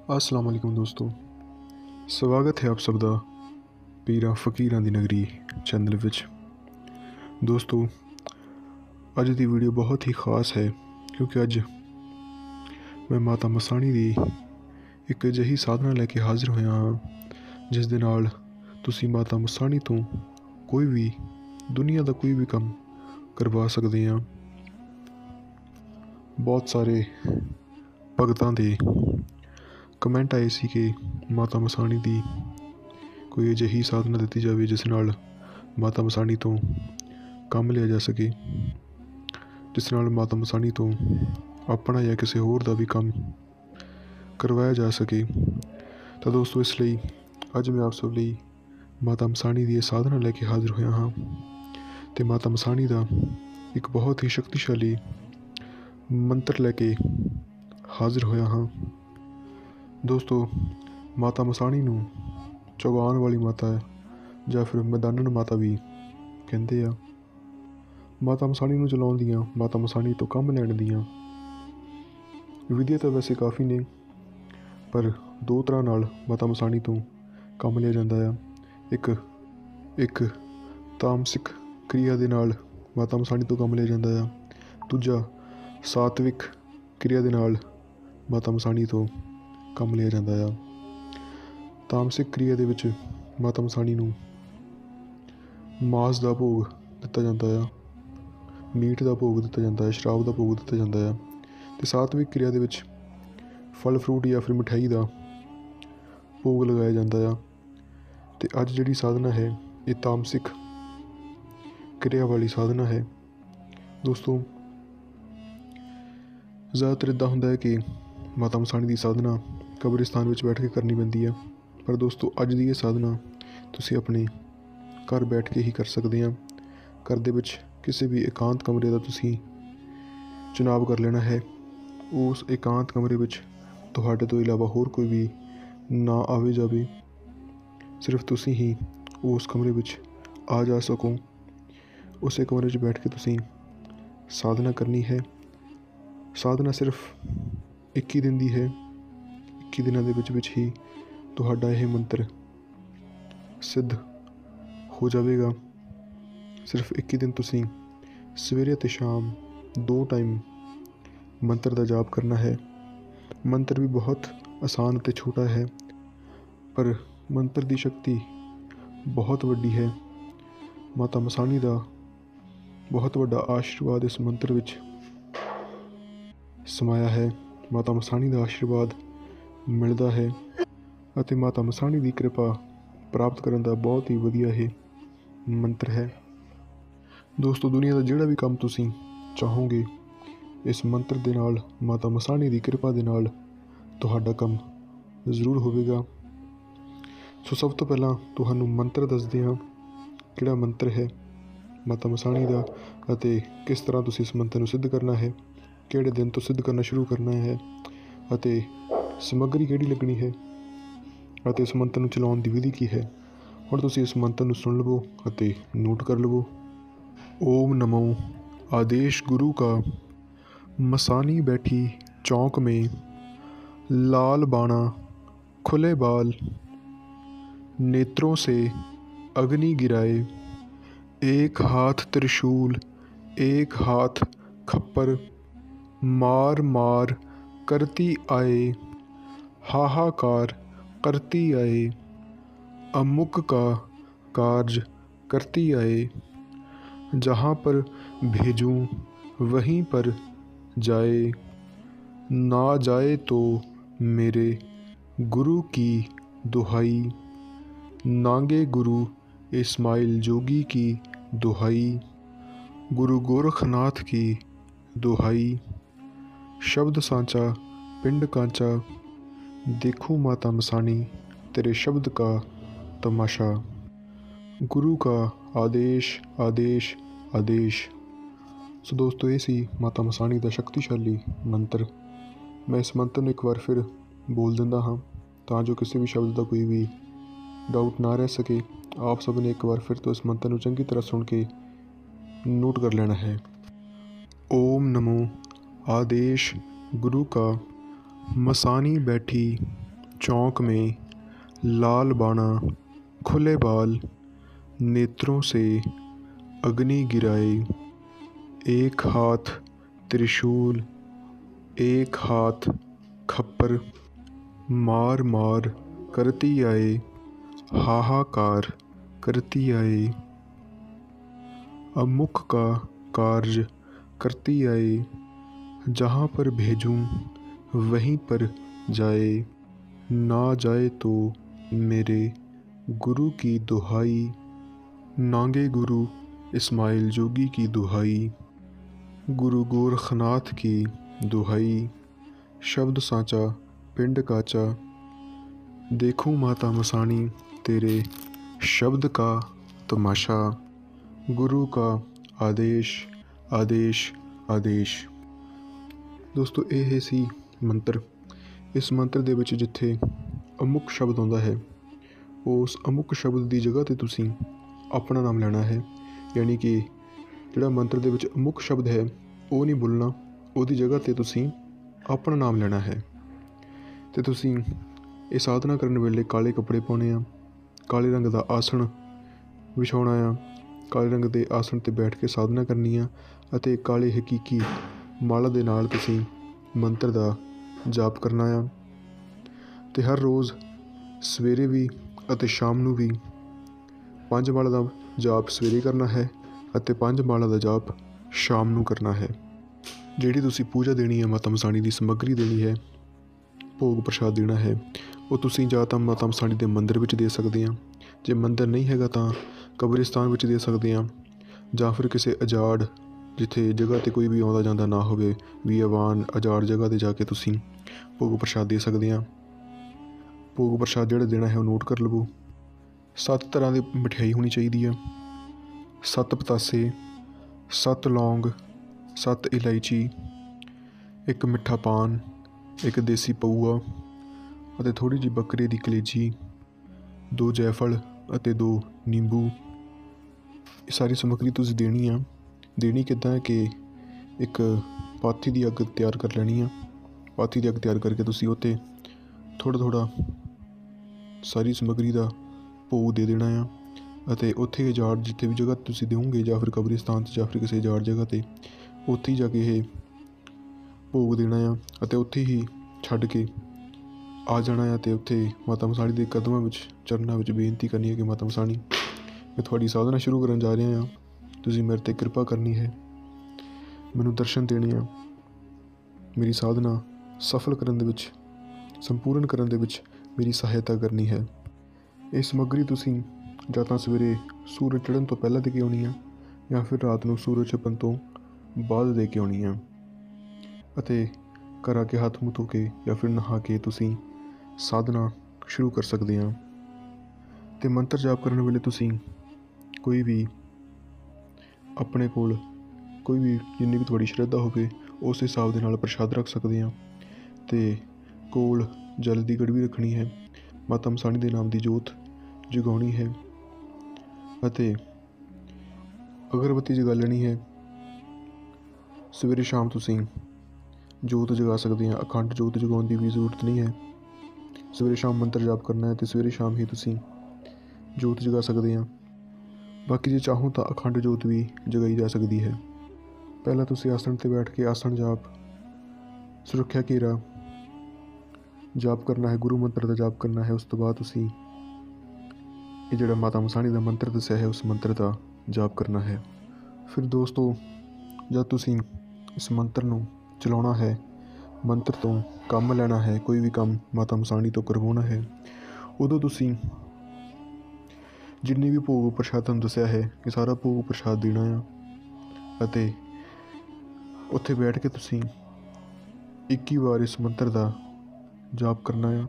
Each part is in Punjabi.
अस्सलाम वालेकुम दोस्तों, स्वागत है आप सब ਦਾ ਪੀਰਾਂ ਫਕੀਰਾਂ ਦੀ ਨਗਰੀ ਚੈਨਲ ਵਿੱਚ। ਦੋਸਤੋ, ਅੱਜ ਦੀ ਵੀਡੀਓ ਬਹੁਤ ਹੀ ਖਾਸ ਹੈ ਕਿਉਂਕਿ ਅੱਜ ਮੈਂ ਮਾਤਾ ਮਸਾਣੀ ਦੀ ਇੱਕ ਅਜਿਹੀ ਸਾਧਨਾ ਲੈ ਕੇ ਹਾਜ਼ਰ ਹੋਇਆ ਹਾਂ ਜਿਸ ਦੇ ਨਾਲ ਤੁਸੀਂ ਮਾਤਾ ਮਸਾਣੀ ਤੋਂ ਕੋਈ ਵੀ ਦੁਨੀਆ ਦਾ ਕੋਈ ਵੀ ਕੰਮ ਕਰਵਾ ਸਕਦੇ ਹਾਂ। ਬਹੁਤ ਸਾਰੇ ਭਗਤਾਂ ਦੇ ਕਮੈਂਟ ਆਏ ਸੀ ਕਿ ਮਾਤਾ ਮਸਾਣੀ ਦੀ ਕੋਈ ਅਜਿਹੀ ਸਾਧਨਾ ਦਿੱਤੀ ਜਾਵੇ ਜਿਸ ਨਾਲ ਮਾਤਾ ਮਸਾਣੀ ਤੋਂ ਕੰਮ ਲਿਆ ਜਾ ਸਕੇ, ਜਿਸ ਨਾਲ ਮਾਤਾ ਮਸਾਣੀ ਤੋਂ ਆਪਣਾ ਜਾਂ ਕਿਸੇ ਹੋਰ ਦਾ ਵੀ ਕੰਮ ਕਰਵਾਇਆ ਜਾ ਸਕੇ। ਤਾਂ ਦੋਸਤੋ, ਇਸ ਲਈ ਅੱਜ ਮੈਂ ਆਪ ਸਭ ਲਈ ਮਾਤਾ ਮਸਾਣੀ ਦੀ ਇਹ ਸਾਧਨਾ ਲੈ ਕੇ ਹਾਜ਼ਰ ਹੋਇਆ ਹਾਂ ਅਤੇ ਮਾਤਾ ਮਸਾਣੀ ਦਾ ਇੱਕ ਬਹੁਤ ਹੀ ਸ਼ਕਤੀਸ਼ਾਲੀ ਮੰਤਰ ਲੈ ਕੇ ਹਾਜ਼ਰ ਹੋਇਆ ਹਾਂ। ਦੋਸਤੋ, ਮਾਤਾ ਮਸਾਣੀ ਨੂੰ ਚੁਗਾਉਣ ਵਾਲੀ ਮਾਤਾ ਹੈ ਜਾਂ ਫਿਰ ਮੈਦਾਨਣ ਮਾਤਾ ਵੀ ਕਹਿੰਦੇ ਆ। ਮਾਤਾ ਮਸਾਣੀ ਨੂੰ ਚਲਾਉਣ ਦੀਆਂ, ਮਾਤਾ ਮਸਾਣੀ ਤੋਂ ਕੰਮ ਲੈਣ ਦੀਆਂ ਵਿਧੀਆਂ ਤਾਂ ਵੈਸੇ ਕਾਫੀ ਨੇ, ਪਰ ਦੋ ਤਰ੍ਹਾਂ ਨਾਲ ਮਾਤਾ ਮਸਾਣੀ ਤੋਂ ਕੰਮ ਲਿਆ ਜਾਂਦਾ ਆ। ਇੱਕ ਤਾਮਸਿਕ ਕਿਰਿਆ ਦੇ ਨਾਲ ਮਾਤਾ ਮਸਾਣੀ ਤੋਂ ਕੰਮ ਲਿਆ ਜਾਂਦਾ ਆ। ਦੂਜਾ ਸਾਤਵਿਕ ਕਿਰਿਆ ਦੇ ਨਾਲ ਮਾਤਾ ਮਸਾਣੀ ਤੋਂ ਕੰਮ ਲਿਆ ਜਾਂਦਾ ਆ। ਤਾਮਸਿਕ ਕਿਰਿਆ ਦੇ ਵਿੱਚ ਮਾਤਾ ਮਸਾਣੀ ਨੂੰ ਮਾਸ ਦਾ ਭੋਗ ਦਿੱਤਾ ਜਾਂਦਾ ਆ, ਮੀਟ ਦਾ ਭੋਗ ਦਿੱਤਾ ਜਾਂਦਾ ਹੈ, ਸ਼ਰਾਬ ਦਾ ਭੋਗ ਦਿੱਤਾ ਜਾਂਦਾ ਆ। ਅਤੇ ਸਾਤਵਿਕ ਕਿਰਿਆ ਦੇ ਵਿੱਚ ਫਲ ਫਰੂਟ ਜਾਂ ਫਿਰ ਮਿਠਾਈ ਦਾ ਭੋਗ ਲਗਾਇਆ ਜਾਂਦਾ ਆ। ਅਤੇ ਅੱਜ ਜਿਹੜੀ ਸਾਧਨਾ ਹੈ ਇਹ ਤਾਮਸਿਕ ਕਿਰਿਆ ਵਾਲੀ ਸਾਧਨਾ ਹੈ। ਦੋਸਤੋ, ਜ਼ਿਆਦਾਤਰ ਇੱਦਾਂ ਹੁੰਦਾ ਹੈ ਕਿ ਮਾਤਾ ਮਸਾਣੀ ਦੀ ਸਾਧਨਾ ਕਬਰਿਸਤਾਨ ਵਿੱਚ ਬੈਠ ਕੇ ਕਰਨੀ ਪੈਂਦੀ ਹੈ, ਪਰ ਦੋਸਤੋ ਅੱਜ ਦੀ ਇਹ ਸਾਧਨਾ ਤੁਸੀਂ ਆਪਣੇ ਘਰ ਬੈਠ ਕੇ ਹੀ ਕਰ ਸਕਦੇ ਹਾਂ। ਘਰ ਦੇ ਵਿੱਚ ਕਿਸੇ ਵੀ ਇਕਾਂਤ ਕਮਰੇ ਦਾ ਤੁਸੀਂ ਚੁਣਾਵ ਕਰ ਲੈਣਾ ਹੈ। ਉਸ ਇਕਾਂਤ ਕਮਰੇ ਵਿੱਚ ਤੁਹਾਡੇ ਤੋਂ ਇਲਾਵਾ ਹੋਰ ਕੋਈ ਵੀ ਨਾ ਆਵੇ ਜਾਵੇ, ਸਿਰਫ ਤੁਸੀਂ ਹੀ ਉਸ ਕਮਰੇ ਵਿੱਚ ਆ ਜਾ ਸਕੋ। ਉਸੇ ਕਮਰੇ 'ਚ ਬੈਠ ਕੇ ਤੁਸੀਂ ਸਾਧਨਾ ਕਰਨੀ ਹੈ। ਸਾਧਨਾ ਸਿਰਫ 21 ਦਿਨ ਦੀ ਹੈ। 21 ਦਿਨਾਂ ਦੇ ਵਿੱਚ ਹੀ ਤੁਹਾਡਾ ਇਹ ਮੰਤਰ ਸਿੱਧ ਹੋ ਜਾਵੇਗਾ। ਸਿਰਫ 21 ਦਿਨ ਤੁਸੀਂ ਸਵੇਰੇ ਅਤੇ ਸ਼ਾਮ 2 ਟਾਈਮ ਮੰਤਰ ਦਾ ਜਾਪ ਕਰਨਾ ਹੈ। ਮੰਤਰ ਵੀ ਬਹੁਤ ਆਸਾਨ ਅਤੇ ਛੋਟਾ ਹੈ, ਪਰ ਮੰਤਰ ਦੀ ਸ਼ਕਤੀ ਬਹੁਤ ਵੱਡੀ ਹੈ। ਮਾਤਾ ਮਸਾਣੀ ਦਾ ਬਹੁਤ ਵੱਡਾ ਆਸ਼ੀਰਵਾਦ ਇਸ ਮੰਤਰ ਵਿੱਚ ਸਮਾਇਆ ਹੈ। ਮਾਤਾ ਮਸਾਣੀ ਦਾ ਆਸ਼ੀਰਵਾਦ ਮਿਲਦਾ ਹੈ ਅਤੇ ਮਾਤਾ ਮਸਾਣੀ ਦੀ ਕਿਰਪਾ ਪ੍ਰਾਪਤ ਕਰਨ ਦਾ ਬਹੁਤ ਹੀ ਵਧੀਆ ਇਹ ਮੰਤਰ ਹੈ। ਦੋਸਤੋ, ਦੁਨੀਆ ਦਾ ਜਿਹੜਾ ਵੀ ਕੰਮ ਤੁਸੀਂ ਚਾਹੋਗੇ ਇਸ ਮੰਤਰ ਦੇ ਨਾਲ, ਮਾਤਾ ਮਸਾਣੀ ਦੀ ਕਿਰਪਾ ਦੇ ਨਾਲ ਤੁਹਾਡਾ ਕੰਮ ਜ਼ਰੂਰ ਹੋਵੇਗਾ। ਸੋ ਸਭ ਤੋਂ ਪਹਿਲਾਂ ਤੁਹਾਨੂੰ ਮੰਤਰ ਦੱਸਦੇ ਹਾਂ ਕਿਹੜਾ ਮੰਤਰ ਹੈ ਮਾਤਾ ਮਸਾਣੀ ਦਾ ਅਤੇ ਕਿਸ ਤਰ੍ਹਾਂ ਤੁਸੀਂ ਇਸ ਮੰਤਰ ਨੂੰ ਸਿੱਧ ਕਰਨਾ ਹੈ, ਕਿਹੜੇ ਦਿਨ ਤੋਂ ਸਿੱਧ ਕਰਨਾ ਸ਼ੁਰੂ ਕਰਨਾ ਹੈ ਅਤੇ ਸਮੱਗਰੀ ਕਿਹੜੀ ਲੱਗਣੀ ਹੈ ਅਤੇ ਇਸ ਮੰਤਰ ਨੂੰ ਚਲਾਉਣ ਦੀ ਵਿਧੀ ਕੀ ਹੈ। ਹੁਣ ਤੁਸੀਂ ਇਸ ਮੰਤਰ ਨੂੰ ਸੁਣ ਲਵੋ ਅਤੇ ਨੋਟ ਕਰ ਲਵੋ। ਓਮ ਨਮੋ आदेश गुरु का, मसानी बैठी चौक में, लाल बाणा खुले बाल, नेत्रों से अग्नि गिराए, एक हाथ त्रिशूल एक हाथ खप्पर, मार मार करती आए, हाहाकार करती आए, अमुक का कार्य करती आए, जहाँ पर भेजूँ वहीं पर जाए, ना जाए तो मेरे गुरु की दुहाई, नांगे गुरु इस्माइल जोगी की दुहाई, गुरु गोरखनाथ की दुहाई, शब्द सांचा पिंड कांचा, देखूँ माता मसानी तेरे शब्द का तमाशा, गुरु का आदेश आदेश आदेश। ਸੋ ਦੋਸਤੋ, ਇਹ ਸੀ ਮਾਤਾ ਮਸਾਣੀ ਦਾ ਸ਼ਕਤੀਸ਼ਾਲੀ ਮੰਤਰ। ਮੈਂ ਇਸ ਮੰਤਰ ਨੂੰ ਇੱਕ ਵਾਰ ਫਿਰ ਬੋਲ ਦਿੰਦਾ ਹਾਂ ਤਾਂ ਜੋ ਕਿਸੇ ਵੀ ਸ਼ਬਦ ਦਾ ਕੋਈ ਵੀ ਡਾਊਟ ਨਾ ਰਹਿ ਸਕੇ। ਆਪ ਸਭ ਨੇ ਇੱਕ ਵਾਰ ਫਿਰ ਤੋਂ ਇਸ ਮੰਤਰ ਨੂੰ ਚੰਗੀ ਤਰ੍ਹਾਂ ਸੁਣ ਕੇ ਨੋਟ ਕਰ ਲੈਣਾ ਹੈ। ਓਮ ਨਮੋ आदेश गुरु का, मसानी बैठी चौक में लाल बाणा खुले बाल, नेत्रों से अग्नि गिराए, एक हाथ त्रिशूल एक हाथ खप्पर, मार मार करती आए, हाहाकार करती आए, अमुक का कार्य करती आए, जहाँ पर भेजूं वहीं पर जाए, ना जाए तो मेरे गुरु की दुहाई, नांगे गुरु इस्माइल जोगी की दुहाई, गुरु गोरखनाथ की दुहाई, शब्द सांचा पिंड काचा, देखूं माता मसाणी तेरे शब्द का तमाशा, गुरु का आदेश आदेश आदेश। ਦੋਸਤੋ ਇਹ ਸੀ ਮੰਤਰ। ਇਸ ਮੰਤਰ ਦੇ ਵਿੱਚ ਜਿੱਥੇ ਅਮੁਕ ਸ਼ਬਦ ਆਉਂਦਾ ਹੈ, ਉਸ ਅਮੁਕ ਸ਼ਬਦ ਦੀ ਜਗ੍ਹਾ 'ਤੇ ਤੁਸੀਂ ਆਪਣਾ ਨਾਮ ਲੈਣਾ ਹੈ। ਯਾਨੀ ਕਿ ਜਿਹੜਾ ਮੰਤਰ ਦੇ ਵਿੱਚ ਅਮੁਕ ਸ਼ਬਦ ਹੈ ਉਹ ਨਹੀਂ ਬੋਲਣਾ, ਉਹਦੀ ਜਗ੍ਹਾ 'ਤੇ ਤੁਸੀਂ ਆਪਣਾ ਨਾਮ ਲੈਣਾ ਹੈ। ਅਤੇ ਤੁਸੀਂ ਇਹ ਸਾਧਨਾ ਕਰਨ ਵੇਲੇ ਕਾਲੇ ਕੱਪੜੇ ਪਾਉਣੇ ਆ, ਕਾਲੇ ਰੰਗ ਦਾ ਆਸਣ ਵਿਛਾਉਣਾ ਆ, ਕਾਲੇ ਰੰਗ ਦੇ ਆਸਣ 'ਤੇ ਬੈਠ ਕੇ ਸਾਧਨਾ ਕਰਨੀ ਆ ਅਤੇ ਕਾਲੇ ਹਕੀਕੀ ਮਾਲਾ ਦੇ ਨਾਲ ਤੁਸੀਂ ਮੰਤਰ ਦਾ ਜਾਪ ਕਰਨਾ ਆ। ਅਤੇ ਹਰ ਰੋਜ਼ ਸਵੇਰੇ ਵੀ ਅਤੇ ਸ਼ਾਮ ਨੂੰ ਵੀ 5 ਮਾਲਾ ਦਾ ਜਾਪ ਸਵੇਰੇ ਕਰਨਾ ਹੈ ਅਤੇ 5 ਮਾਲਾ ਦਾ ਜਾਪ ਸ਼ਾਮ ਨੂੰ ਕਰਨਾ ਹੈ। ਜਿਹੜੀ ਤੁਸੀਂ ਪੂਜਾ ਦੇਣੀ ਹੈ, ਮਾਤਾ ਮਸਾਣੀ ਦੀ ਸਮੱਗਰੀ ਦੇਣੀ ਹੈ, ਭੋਗ ਪ੍ਰਸ਼ਾਦ ਦੇਣਾ ਹੈ, ਉਹ ਤੁਸੀਂ ਜਾਂ ਤਾਂ ਮਾਤਾ ਮਸਾਣੀ ਦੇ ਮੰਦਿਰ ਵਿੱਚ ਦੇ ਸਕਦੇ ਹਾਂ, ਜੇ ਮੰਦਿਰ ਨਹੀਂ ਹੈਗਾ ਤਾਂ ਕਬਰਿਸਤਾਨ ਵਿੱਚ ਦੇ ਸਕਦੇ ਹਾਂ, ਜਾਂ ਫਿਰ ਕਿਸੇ ਅਜਾੜ ਜਿੱਥੇ ਜਗ੍ਹਾ 'ਤੇ ਕੋਈ ਵੀ ਆਉਂਦਾ ਜਾਂਦਾ ਨਾ ਹੋਵੇ, ਬੀਆਵਾਨ ਅਜਾੜ ਜਗ੍ਹਾ 'ਤੇ ਜਾ ਕੇ ਤੁਸੀਂ ਭੋਗ ਪ੍ਰਸ਼ਾਦ ਦੇ ਸਕਦੇ ਹਾਂ। ਭੋਗ ਪ੍ਰਸ਼ਾਦ ਜਿਹੜਾ ਦੇਣਾ ਹੈ ਉਹ ਨੋਟ ਕਰ ਲਵੋ। 7 ਤਰ੍ਹਾਂ ਦੀ ਮਠਿਆਈ ਹੋਣੀ ਚਾਹੀਦੀ ਆ, 7 ਪਤਾਸੇ, 7 ਲੌਂਗ, 7 ਇਲਾਇਚੀ, 1 ਮਿੱਠਾ ਪਾਨ, 1 ਦੇਸੀ ਪਊਆ ਅਤੇ ਥੋੜ੍ਹੀ ਜਿਹੀ ਬੱਕਰੇ ਦੀ ਕਲੇਜੀ, 2 ਜੈਫਲ ਅਤੇ 2 ਨਿੰਬੂ। ਇਹ ਸਾਰੀ ਸਮੱਗਰੀ ਤੁਸੀਂ ਦੇਣੀ ਆ। ਦੇਣੀ ਕਿੱਦਾਂ ਹੈ ਕਿ ਇੱਕ ਪਾਥੀ ਦੀ ਅੱਗ ਤਿਆਰ ਕਰ ਲੈਣੀ ਆ। ਪਾਥੀ ਦੀ ਅੱਗ ਤਿਆਰ ਕਰਕੇ ਤੁਸੀਂ ਉਹ 'ਤੇ ਥੋੜ੍ਹਾ ਥੋੜ੍ਹਾ ਸਾਰੀ ਸਮੱਗਰੀ ਦਾ ਭੋਗ ਦੇ ਦੇਣਾ ਆ ਅਤੇ ਉੱਥੇ ਅਜਾੜ ਜਿੱਥੇ ਵੀ ਜਗ੍ਹਾ ਤੁਸੀਂ ਦਿਓਗੇ, ਜਾਂ ਫਿਰ ਕਬਰਿਸਤਾਨ 'ਚ ਜਾਂ ਫਿਰ ਕਿਸੇ ਅਜਾੜ ਜਗ੍ਹਾ 'ਤੇ, ਉੱਥੇ ਹੀ ਜਾ ਕੇ ਇਹ ਭੋਗ ਦੇਣਾ ਆ ਅਤੇ ਉੱਥੇ ਹੀ ਛੱਡ ਕੇ ਆ ਜਾਣਾ ਆ। ਅਤੇ ਉੱਥੇ ਮਾਤਾ ਮਸਾਣੀ ਦੇ ਕਦਮਾਂ ਵਿੱਚ, ਚਰਨਾਂ ਵਿੱਚ ਬੇਨਤੀ ਕਰਨੀ ਹੈ ਕਿ ਮਾਤਾ ਮਸਾਣੀ, ਮੈਂ ਤੁਹਾਡੀ ਸਾਧਨਾ ਸ਼ੁਰੂ ਕਰਨ ਜਾ ਰਿਹਾ ਹਾਂ, ਤੁਸੀਂ ਮੇਰੇ 'ਤੇ ਕਿਰਪਾ ਕਰਨੀ ਹੈ, ਮੈਨੂੰ ਦਰਸ਼ਨ ਦੇਣੇ ਆ, ਮੇਰੀ ਸਾਧਨਾ ਸਫਲ ਕਰਨ ਦੇ ਵਿੱਚ, ਸੰਪੂਰਨ ਕਰਨ ਦੇ ਵਿੱਚ ਮੇਰੀ ਸਹਾਇਤਾ ਕਰਨੀ ਹੈ। ਇਹ ਸਮੱਗਰੀ ਤੁਸੀਂ ਜਾਂ ਤਾਂ ਸਵੇਰੇ ਸੂਰਜ ਚੜ੍ਹਨ ਤੋਂ ਪਹਿਲਾਂ ਦੇ ਕੇ ਆਉਣੀ ਆ, ਜਾਂ ਫਿਰ ਰਾਤ ਨੂੰ ਸੂਰਜ ਛਿਪਣ ਤੋਂ ਬਾਅਦ ਦੇ ਕੇ ਆਉਣੀ ਆ। ਅਤੇ ਘਰ ਆ ਕੇ ਹੱਥ ਮੂੰਹ ਧੋ ਕੇ ਜਾਂ ਫਿਰ ਨਹਾ ਕੇ ਤੁਸੀਂ ਸਾਧਨਾ ਸ਼ੁਰੂ ਕਰ ਸਕਦੇ ਹਾਂ। ਅਤੇ ਮੰਤਰ ਜਾਪ ਕਰਨ ਵੇਲੇ ਤੁਸੀਂ ਕੋਈ ਵੀ ਆਪਣੇ ਕੋਲ ਕੋਈ ਵੀ ਜਿੰਨੀ ਵੀ ਤੁਹਾਡੀ ਸ਼ਰਧਾ ਹੋਵੇ ਉਸ ਹਿਸਾਬ ਦੇ ਨਾਲ ਪ੍ਰਸ਼ਾਦ ਰੱਖ ਸਕਦੇ ਹਾਂ। ਅਤੇ ਕੋਲ ਜਲ ਦੀ ਗੜਵੀ ਰੱਖਣੀ ਹੈ, ਮਾਤਾ ਮਸਾਣੀ ਦੇ ਨਾਮ ਦੀ ਜੋਤ ਜਗਾਉਣੀ ਹੈ ਅਤੇ ਅਗਰਬੱਤੀ ਜਗਾ ਲੈਣੀ ਹੈ। ਸਵੇਰੇ ਸ਼ਾਮ ਤੁਸੀਂ ਜੋਤ ਜਗਾ ਸਕਦੇ ਹਾਂ, ਅਖੰਡ ਜੋਤ ਜਗਾਉਣ ਦੀ ਵੀ ਜ਼ਰੂਰਤ ਨਹੀਂ ਹੈ। ਸਵੇਰੇ ਸ਼ਾਮ ਮੰਤਰ ਜਾਪ ਕਰਨਾ ਹੈ ਅਤੇ ਸਵੇਰੇ ਸ਼ਾਮ ਹੀ ਤੁਸੀਂ ਜੋਤ ਜਗਾ ਸਕਦੇ ਹਾਂ। ਬਾਕੀ ਜੇ ਚਾਹੋ ਤਾਂ ਅਖੰਡ ਜੋਤ ਵੀ ਜਗਾਈ ਜਾ ਸਕਦੀ ਹੈ। ਪਹਿਲਾਂ ਤੁਸੀਂ ਆਸਣ 'ਤੇ ਬੈਠ ਕੇ ਆਸਣ ਜਾਪ, ਸੁਰੱਖਿਆ ਘੇਰਾ ਜਾਪ ਕਰਨਾ ਹੈ, ਗੁਰੂ ਮੰਤਰ ਦਾ ਜਾਪ ਕਰਨਾ ਹੈ। ਉਸ ਤੋਂ ਬਾਅਦ ਤੁਸੀਂ ਇਹ ਜਿਹੜਾ ਮਾਤਾ ਮਸਾਣੀ ਦਾ ਮੰਤਰ ਦੱਸਿਆ ਹੈ ਉਸ ਮੰਤਰ ਦਾ ਜਾਪ ਕਰਨਾ ਹੈ। ਫਿਰ ਦੋਸਤੋ, ਜਦ ਤੁਸੀਂ ਇਸ ਮੰਤਰ ਨੂੰ ਚਲਾਉਣਾ ਹੈ, ਮੰਤਰ ਤੋਂ ਕੰਮ ਲੈਣਾ ਹੈ, ਕੋਈ ਵੀ ਕੰਮ ਮਾਤਾ ਮਸਾਣੀ ਤੋਂ ਕਰਵਾਉਣਾ ਹੈ, ਉਦੋਂ ਤੁਸੀਂ ਜਿੰਨੀ ਵੀ ਭੋਗ ਪ੍ਰਸ਼ਾਦ ਤੁਹਾਨੂੰ ਦੱਸਿਆ ਹੈ ਇਹ ਸਾਰਾ ਭੋਗ ਪ੍ਰਸ਼ਾਦ ਦੇਣਾ ਆ ਅਤੇ ਉੱਥੇ ਬੈਠ ਕੇ ਤੁਸੀਂ 21 ਵਾਰ ਇਸ ਮੰਤਰ ਦਾ ਜਾਪ ਕਰਨਾ ਆ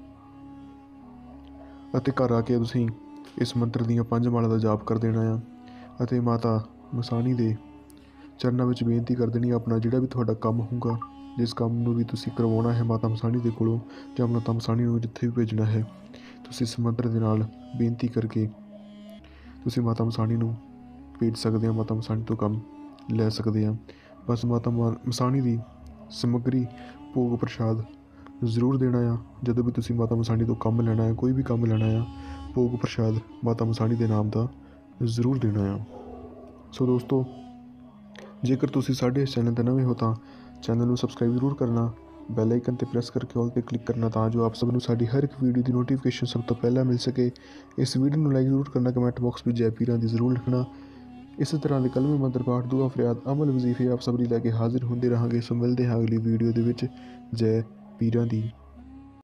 ਅਤੇ ਘਰ ਆ ਕੇ ਤੁਸੀਂ ਇਸ ਮੰਤਰ ਦੀਆਂ 5 ਮਾਲਾ ਦਾ ਜਾਪ ਕਰ ਦੇਣਾ ਆ ਅਤੇ ਮਾਤਾ ਮਸਾਣੀ ਦੇ ਚਰਨਾਂ ਵਿੱਚ ਬੇਨਤੀ ਕਰ ਦੇਣੀ ਆਪਣਾ ਜਿਹੜਾ ਵੀ ਤੁਹਾਡਾ ਕੰਮ ਹੋਊਗਾ, ਜਿਸ ਕੰਮ ਨੂੰ ਵੀ ਤੁਸੀਂ ਕਰਵਾਉਣਾ ਹੈ ਮਾਤਾ ਮਸਾਣੀ ਦੇ ਕੋਲੋਂ ਜਾਂ ਮਾਤਾ ਮਸਾਣੀ ਨੂੰ ਜਿੱਥੇ ਵੀ ਭੇਜਣਾ ਹੈ, ਤੁਸੀਂ ਇਸ ਮੰਤਰ ਦੇ ਨਾਲ ਬੇਨਤੀ ਕਰਕੇ ਤੁਸੀਂ ਮਾਤਾ ਮਸਾਣੀ ਨੂੰ ਭੇਜ ਸਕਦੇ ਹਾਂ, ਮਾਤਾ ਮਸਾਣੀ ਤੋਂ ਕੰਮ ਲੈ ਸਕਦੇ ਹਾਂ। ਬਸ ਮਾਤਾ ਮਸਾਣੀ ਦੀ ਸਮੱਗਰੀ ਭੋਗ ਪ੍ਰਸ਼ਾਦ ਜ਼ਰੂਰ ਦੇਣਾ ਆ। ਜਦੋਂ ਵੀ ਤੁਸੀਂ ਮਾਤਾ ਮਸਾਣੀ ਤੋਂ ਕੰਮ ਲੈਣਾ ਹੈ, ਕੋਈ ਵੀ ਕੰਮ ਲੈਣਾ ਆ, ਭੋਗ ਪ੍ਰਸ਼ਾਦ ਮਾਤਾ ਮਸਾਣੀ ਦੇ ਨਾਮ ਦਾ ਜ਼ਰੂਰ ਦੇਣਾ ਆ। ਸੋ ਦੋਸਤੋ, ਜੇਕਰ ਤੁਸੀਂ ਸਾਡੇ ਇਸ ਚੈਨਲ 'ਤੇ ਨਵੇਂ ਹੋ ਤਾਂ ਚੈਨਲ ਨੂੰ ਸਬਸਕ੍ਰਾਈਬ ਜ਼ਰੂਰ ਕਰਨਾ, ਬੈਲ ਆਈਕਨ 'ਤੇ ਪ੍ਰੈਸ ਕਰਕੇ ਆਲ 'ਤੇ ਕਲਿੱਕ ਕਰਨਾ, ਤਾਂ ਜੋ ਆਪ ਸਭ ਨੂੰ ਸਾਡੀ ਹਰ ਇੱਕ ਵੀਡੀਓ ਦੀ ਨੋਟੀਫਿਕੇਸ਼ਨ ਸਭ ਤੋਂ ਪਹਿਲਾਂ ਮਿਲ ਸਕੇ। ਇਸ ਵੀਡੀਓ ਨੂੰ ਲਾਈਕ ਜ਼ਰੂਰ ਕਰਨਾ, ਕਮੈਂਟ ਬਾਕਸ ਵਿੱਚ ਜੈ ਪੀਰਾਂ ਦੀ ਜ਼ਰੂਰ ਲਿਖਣਾ। ਇਸੇ ਤਰ੍ਹਾਂ ਦੇ ਕਲਮੇ ਮੰਤਰ ਪਾਠ, ਦੁਆ ਫਰਿਆਦ, ਅਮਲ ਵਜ਼ੀਫੇ ਆਪ ਸਭ ਲਈ ਲੈ ਕੇ ਹਾਜ਼ਰ ਹੁੰਦੇ ਰਹਾਂਗੇ। ਸੋ ਮਿਲਦੇ ਹਾਂ ਅਗਲੀ ਵੀਡੀਓ ਦੇ ਵਿੱਚ। ਜੈ ਪੀਰਾਂ ਦੀ।